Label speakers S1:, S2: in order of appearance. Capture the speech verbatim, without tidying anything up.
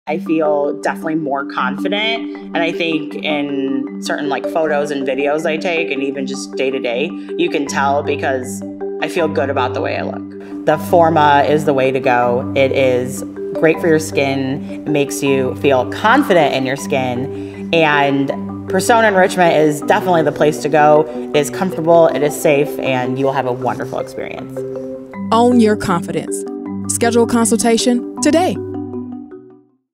S1: I feel definitely more confident. And I think in certain like photos and videos I take, and even just day to day, you can tell because I feel good about the way I look. The Forma is the way to go. It is great for your skin. It makes you feel confident in your skin. And persona enrichment is definitely the place to go. It is comfortable, it is safe, and you will have a wonderful experience.
S2: Own your confidence. Schedule a consultation today.